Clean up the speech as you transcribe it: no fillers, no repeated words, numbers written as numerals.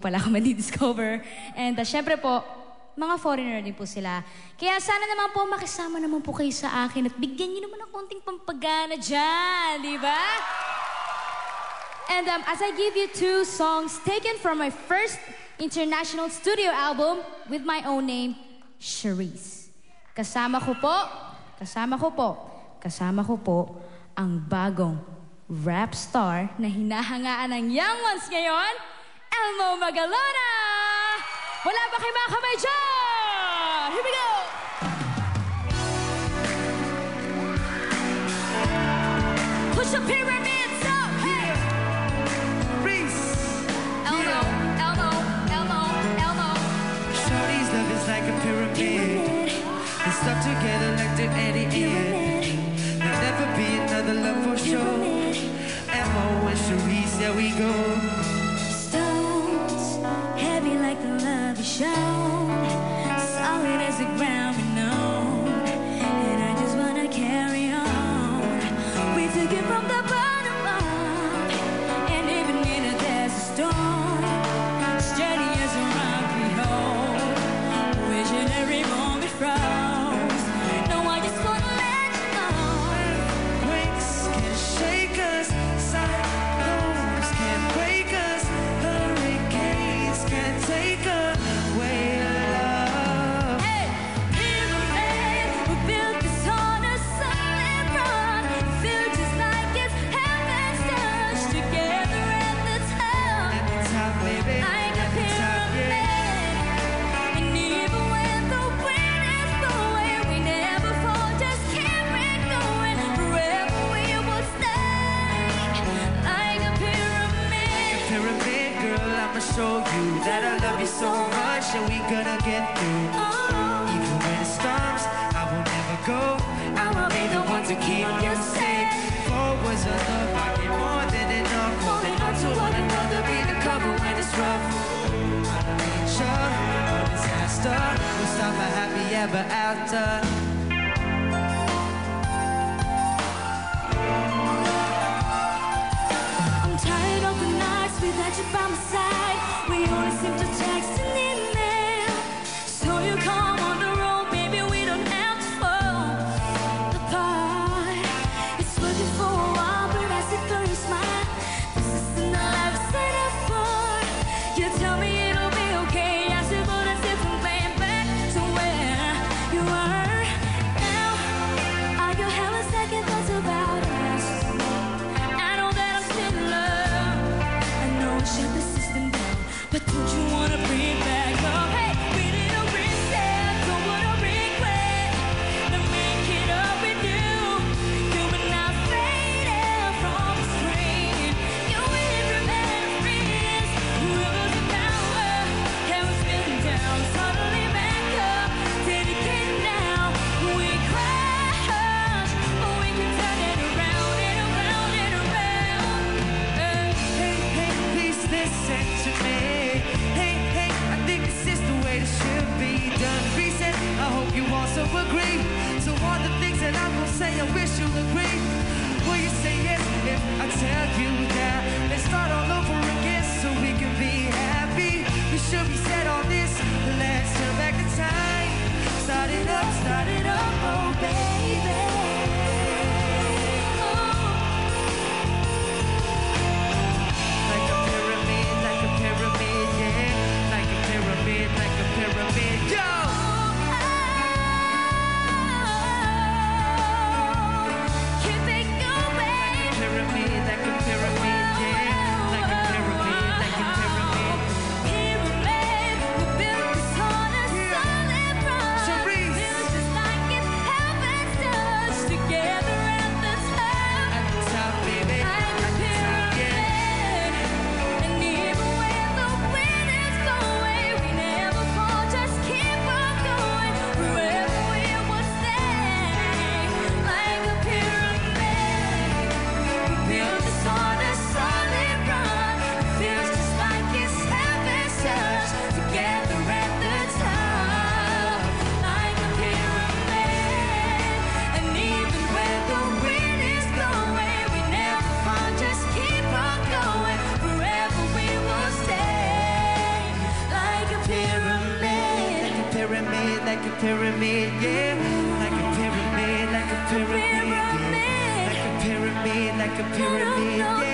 pala ako madi-discover. And syempre po, mga foreigner din po sila. Kaya sana naman po makisama naman po kayo sa akin at bigyan niyo naman ng konting pampagana dyan, di ba? And as I give you 2 songs taken from my first international studio album with my own name, Charisse. Kasama ko po ang bagong rap star na hinahangaan ng young ones ngayon, Elmo Magalona! Wala ba kayo mga kamay dyan? Here we go! Push the pyramids up! Hey! Reese! Elmo, Elmo, Elmo, Elmo. Shorty's love is like a pyramid. They're stuck together like the Eddie end. There'll never be another love for sure. Elmo and Charisse, there we go. Stones, heavy like the love you showed, solid as the ground we know, and I just wanna carry on. We took it from the bottom up, and even in a desert storm, steady as a rock we hold, wishing every moment froze. No, I just wanna let you know. Earthquakes can shake us, cyclones can break us, hurricanes can take away love. Hey, pyramid, we built this on a solid rock. Feel just like it's heaven's touch together at the top. At the top, baby, Like a at the top, yeah. pyramid, and even when the wind is blowing, we never fall, just keep it going. Forever we will stay like a pyramid. Pyramid girl, I'ma show you that I love you so much and we gonna get through. Even when it storms, I will never go. I'ma be the one to keep you safe. Forwards of love, I get more than enough. Holding on to one another, be the cover when it's rough. Sure, no disaster, we'll stop a happy ever after. I'm tired of the nights without you by my side. We only seem to text and email. So you come on the road, maybe we don't have to fall apart. It's working for a while, but I see through your smile. This isn't the life I signed up for. You tell me it'll be okay. I said, but as if I'm playing back to where you were. Now, are you having second thoughts about us? I know that I'm still in love. I know we shut the system down, but don't you wanna bring back love? Hey, we didn't reset, don't wanna regret. To make it up with you. You and I faded from the screen. You and your memories, losing power. Heaven's been down, suddenly back up. Dedicated now, we crash, but we can turn it around and around and around. Hey, hey, please listen to me. Hey, hey, I think this is the way this should be done. Reset, I hope you also agree. So all the things that I'm gonna say, I wish you'll agree. Will you say yes if I tell you that? Let's start all over again so we can be happy. We should be set on this. Let's turn back the time. Start it up, oh baby. Like a pyramid, yeah. Like a pyramid, yo! Keep it going. Pyramid, like a pyramid, yeah. Like a pyramid. Pyramid, we built this on a solid rock. Charisse. Feels just like a pyramid, yeah. Like a pyramid, like a pyramid, yeah. Like a pyramid, like a pyramid, yeah.